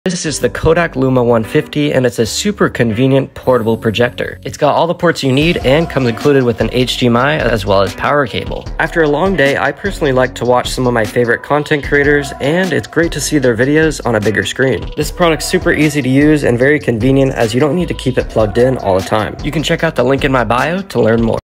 This is the Kodak Luma 150 and it's a super convenient portable projector. It's got all the ports you need and comes included with an HDMI as well as power cable. After a long day, I personally like to watch some of my favorite content creators and it's great to see their videos on a bigger screen. This product's super easy to use and very convenient as you don't need to keep it plugged in all the time. You can check out the link in my bio to learn more.